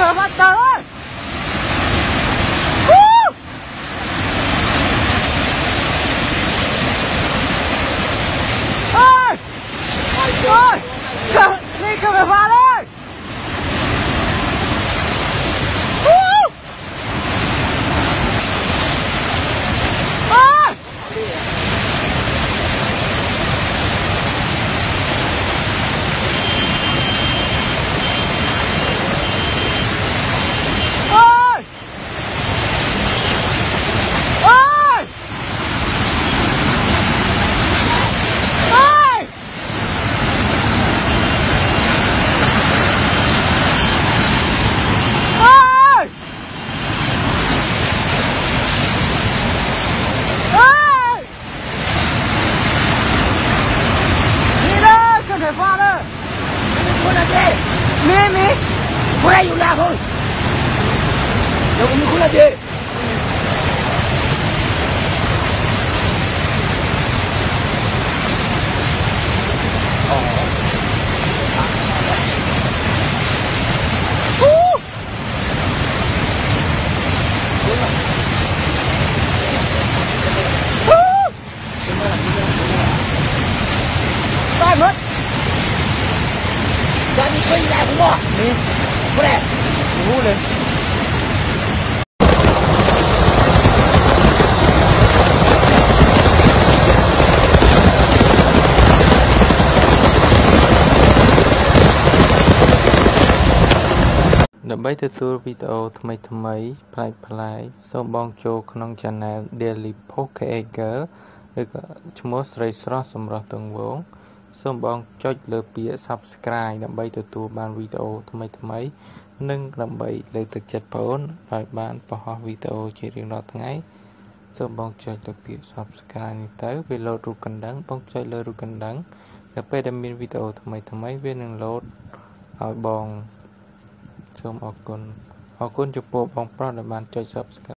bắt trời ơi. Ôi ôi đi cơ phải pha lên. Mimi, por ahí un lado. Yo como con la de. Tay mất. Đã đi xoay lại không bỏ. Đi. Por đây. Ngủ lên.ដើម្បីទទួលវីដេអូថ្មីៗប្លែកៗសូមបងចូលក្នុង Channel Daily Post Creator ឬក៏ឈ្មោះស្រីស្រស់សម្រស់ទង្វងសូមបងចុចលើពាក្យ Subscribe ដើម្បីទទួលបានវីដេអូថ្មីៗនិងដើម្បីលើកទឹកចិត្តបងប្អូនឲ្យបានបង្ហោះវីដេអូជារៀងរាល់ថ្ងៃសូមបងចុចលើពាក្យ Subscribe នេះទៅវាលោតរូបកណ្ដឹងបងចុចលើរូបកណ្ដឹងនៅពេលដែលមានវីដេអូថ្មីៗវានឹងលោតឲ្យបងសូមអរគុណចំពោះបងប្រុសដែលបានចុច Subscribe